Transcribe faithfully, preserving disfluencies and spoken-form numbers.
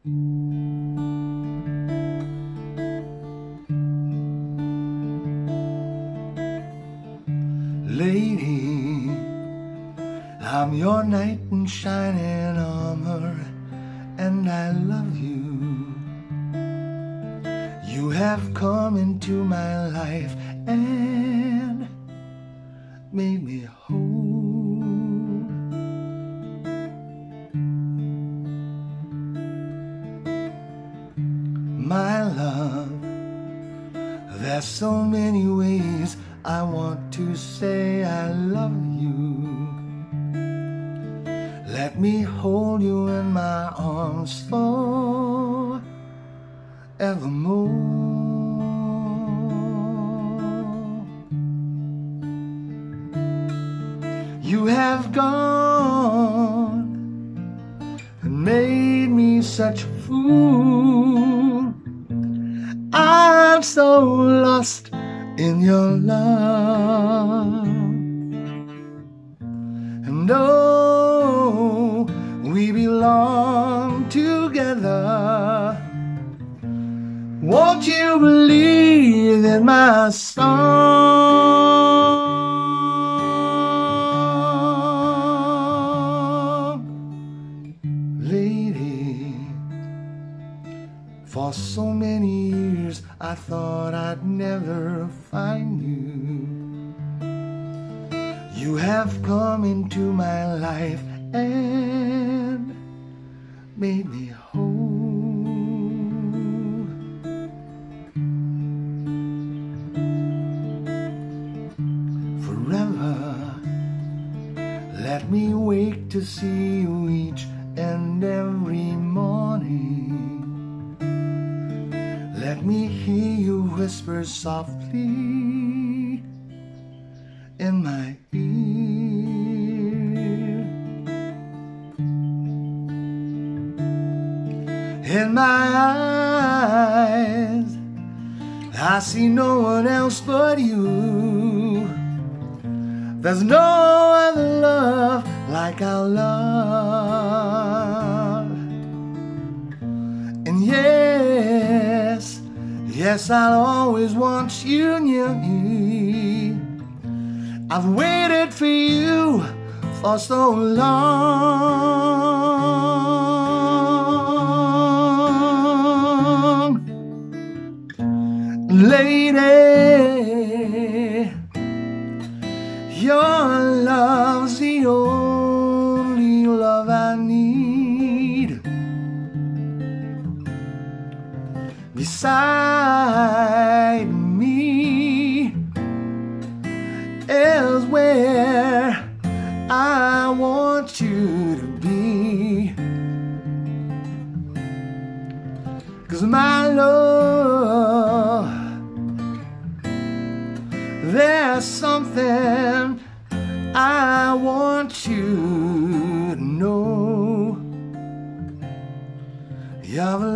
Lady, I'm your knight in shining armor, and I love you. You have come into my life and made me whole. My love, there's so many ways I want to say I love you. Let me hold you in my arms forevermore. You have gone and made me such a fool. I'm so lost in your love, and oh, we belong together. Won't you believe in my song, lady? For so many years I thought I'd never find you. You have come into my life and made me whole. Forever, let me wake to see you each and every morning. Let me hear you whisper softly in my ear. In my eyes, I see no one else but you. There's no other love like our love. And yes, yes, I'll always want you near me. I've waited for you for so long, lady. Your love's the only love I need. Beside me is where I want you to be. 'Cause my love, there's something I want you to know. Your